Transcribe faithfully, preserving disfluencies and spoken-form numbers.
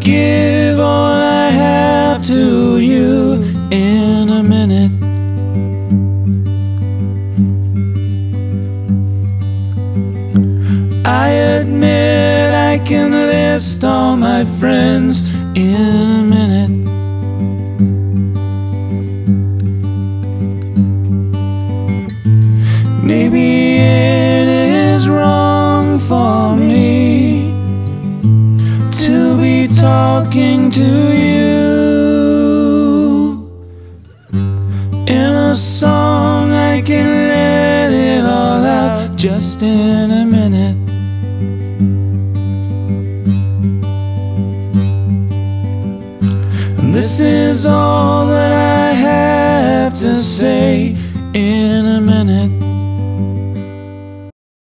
give all I have to you in a minute. I admit I can list all my friends in a minute. Maybe it is wrong for me to be talking to you in a song. I can let it all out just in a minute. And this is all that I have to say.